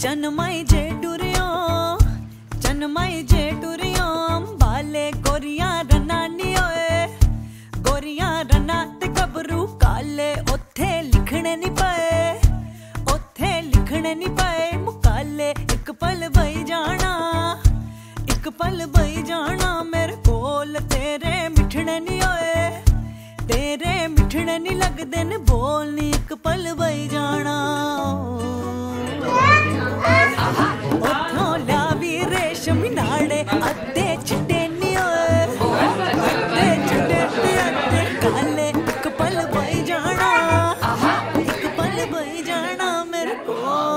चनमाई जे टुरियो बाले गोरिया रनानी ओए गोरिया रना ते गबरू काले ओथे लिखने नी पाए मुकाले एक पल बई जाना मेरे कोल तेरे मिठने नी ओए तेरे मिठने नी लगदे ने बोलनी एक पल बई जाना अद्धे चिट्टे नी ओए अद्धे चिट्टे अद्धे काले एक पल बई जाना मेरे को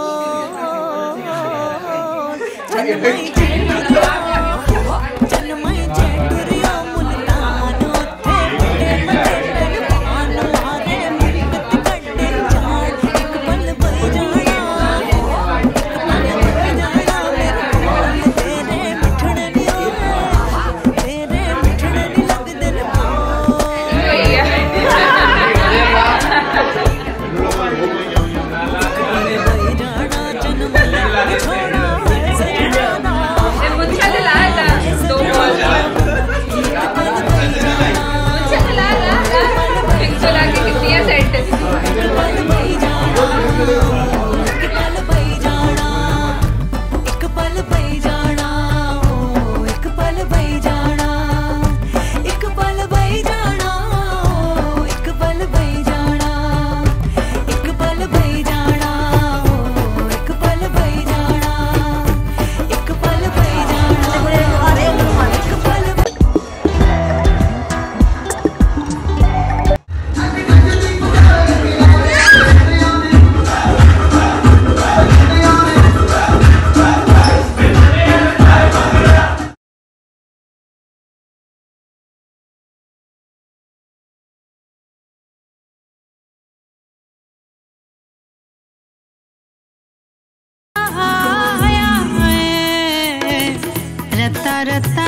चनमाई जे टुरियो मुल्तान ओथे बड़े पान मारे मिन्नत कड्डे जान एक पल बई जाना मेरे को तेरे मिठने नी तेरे मिठने नी लगदे ने रत्ता